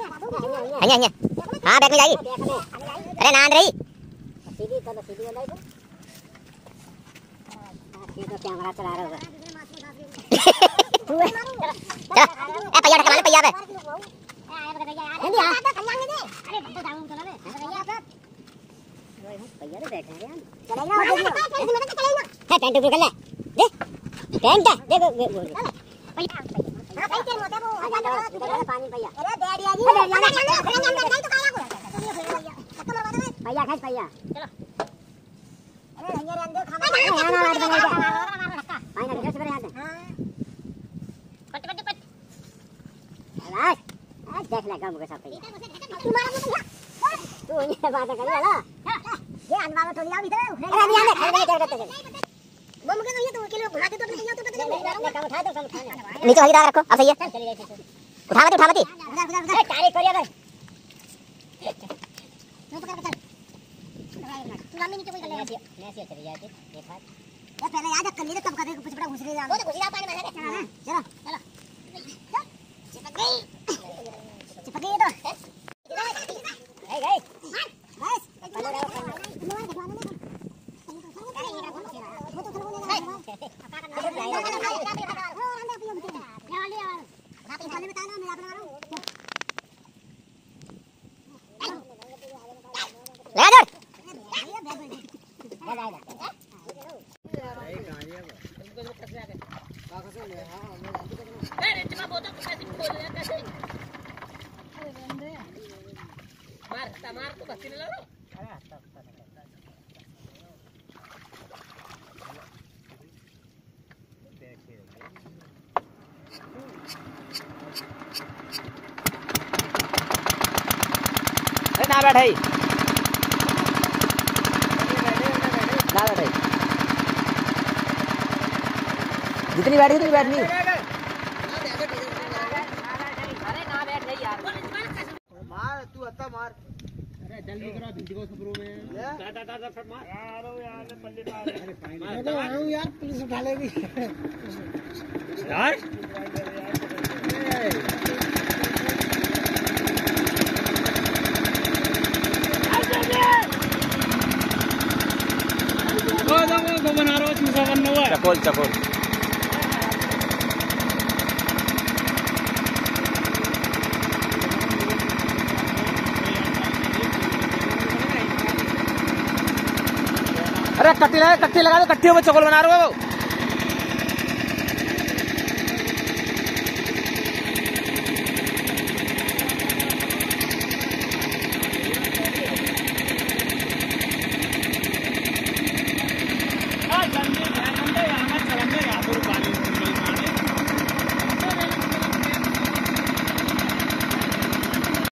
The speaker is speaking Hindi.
हन्या हां बैग में जाई। अरे नांद रही सीधी तो सीधी हो जाई तो ये तो कैमरा चला रहा होगा। चलो ए भैया ढका ले भैया पे जल्दी आ अरे तो जाऊं चलो रे भैया पे भैया रे बैठ रहे हैं चलेगा है टेंट ऊपर कर ले दे टेंट दे पानी भैया अरे डैडी जी भैया खास भैया चलो अरे भैया रे अंदर खाना पानी ना कैसे यहां से पट पट पट आज देख ले गम के साथ तू ये बात कर ला ये अनवा में थोड़ी आ भीतर अरे यहां ले क्या करते हैं बम के नहीं तो किलो घुमा दे तो भैया तो कम उठा दो कम उठा नीचे हरी रखो अब सही है उठा मत ए तारी करिया भाई मैं पकड़ के चल तू रामी नीचे कोई कर ले ऐसे चली जाती ये बात ये पहले याद कर ले तब कर कुछ बड़ा घुस रही वो तो घुस रहा पानी में चलो चलो चिपक गई तो ए गई बस मार तो बच्चे ले लो अरे ना बैठ जितनी बैठी उतनी बैठनी मार तू हत्ता मार अरे जल्दी करो भिंडी को सफरो में टाटा फट मार यार पल्ले मार अरे आऊं यार पुलिस उठा लेगी यार वो बना रहा हूं चूसा बनना हुआ चकोल चकोल अरे कट्टी लगा दो कट्टियों में चकोल बना रहे हो।